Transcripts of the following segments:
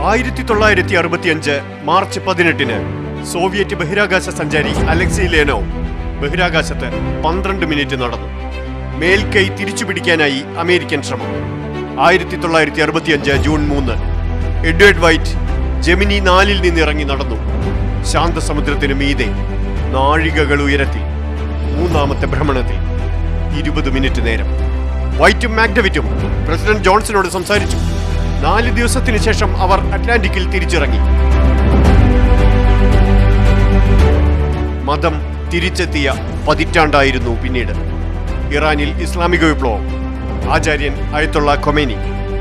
1965 March 18-ന് Soviet ബഹിരാകാശ സഞ്ചാരി Alexei ലെനോവ് ബഹിരാകാശത്ത് 12 മിനിറ്റ് നടന്നു. മേൽക്കൈ തിരിച്ചുപിടിക്കാനായി അമേരിക്കൻ ശ്രമം. 1965 ജൂൺ 3 എഡ്വേർഡ് വൈറ്റ് ജെമിനി 4-ൽ നിന്നിറങ്ങി നടന്നു. ശാന്തസമുദ്രത്തിനു മീതെ നാഴികകൾ ഉയരത്തിൽ മൂന്നാമത്തെ ഭ്രമണത്തിൽ 20 മിനിറ്റ് നേരം. വൈറ്റും മാക്ഡവിറ്റും പ്രസിഡന്റ് ജോൺസണോട് സംസാരിച്ചു. 4 ദിവസത്തിന് ശേഷം അവർ അറ്റ്ലാന്റിക്കിൽ തിരിച്ചിറങ്ങി. മതം തിരിച്ചെത്തിയ പതിറ്റാണ്ടായിരുന്നു പിന്നീട്. ഇറാനിൽ ഇസ്ലാമിക വിപ്ലവം. ആചാര്യൻ അയത്തുള്ള ഖൊമേനി.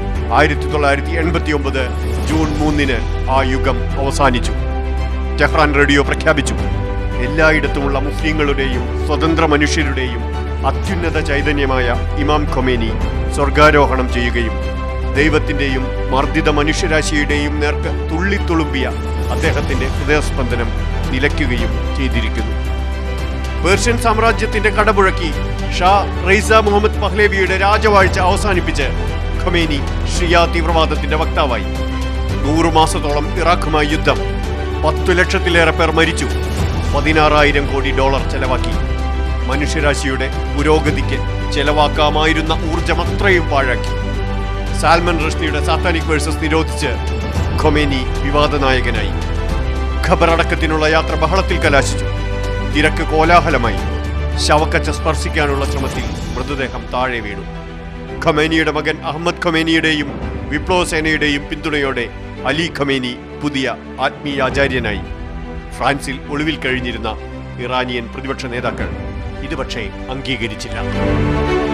1989 ജൂൺ 3-ന് ആ യുഗം അവസാനിച്ചു. ടെഹ്റാൻ റേഡിയോ പ്രഖ്യാപിച്ചു, എല്ലായിടത്തുമുള്ള മുസ്ലിങ്ങളുടെയും സ്വതന്ത്ര മനുഷ്യരുടെയും അത്യുന്നത ചൈതന്യമായ ഇമാം ഖൊമേനി സ്വർഗാരോഹണം ചെയ്യുകയും ദൈവത്തിന്റെയും മർദ്ദിത മനുഷ്യരാശിയുടെയും നേർക്ക് തുള്ളിത്തുളുമ്പിയ അദ്ദേഹത്തിന്റെ ഹൃദയസ്പന്ദനം നിലയ്ക്കുകയും ചെയ്തിരിക്കുന്നു. പേർഷ്യൻ സാമ്രാജ്യത്തിന്റെ കടപുഴക്കി ഷാ റൈസ മുഹമ്മദ് പഹ്ലേവിയുടെ രാജവാഴ്ച അവസാനിപ്പിച്ച് ഖൊമേനി ഷിയ തീവ്രവാദത്തിന്റെ വക്താവായി. 100 മാസത്തോളം ഇറാഖുമായി യുദ്ധം. 10 ലക്ഷത്തിലേറെ പേർ മരിച്ചു. $16,000 കോടി ചെലവാക്കി. മനുഷ്യരാശിയുടെ പുരോഗതിക്ക് ചെലവാക്കാമായിരുന്ന ഊർജമത്രയും പാഴാക്കി. സാൽമൻ റഷ്ദിയുടെ സാത്താനിക് വേഴ്സസ് നിരോധിച്ച് ഖൊമേനി വിവാദ നായകനായി. ഖബറടക്കത്തിനുള്ള യാത്ര ബഹളത്തിൽ കലാശിച്ചു. തിരക്ക് കോലാഹലമായി. ശവക്കച്ച സ്പർശിക്കാനുള്ള ശ്രമത്തിൽ മൃതദേഹം താഴെ വീണു. ഖൊമേനിയുടെ മകൻ അഹമ്മദ് ഖൊമേനിയുടെയും വിപ്ലവസേനയുടെയും പിന്തുണയോടെ അലി ഖൊമേനി പുതിയ ആത്മീയാചാര്യനായി. ഫ്രാൻസിൽ ഒളിവിൽ കഴിഞ്ഞിരുന്ന ഇറാനിയൻ പ്രതിപക്ഷ നേതാക്കൾ ഇത് പക്ഷേ അംഗീകരിച്ചില്ല.